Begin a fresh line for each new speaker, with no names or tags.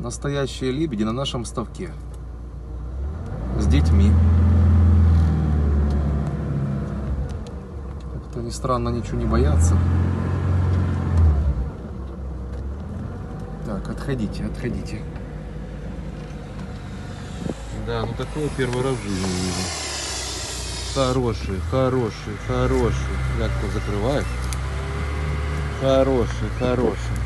Настоящие лебеди на нашем ставке. С детьми. Как-то ни странно, ничего не боятся. Так, отходите, отходите. Да, ну такое первый раз в жизни вижу. Хороший, хороший, хороший. Я кто закрывает? Хороший, хороший.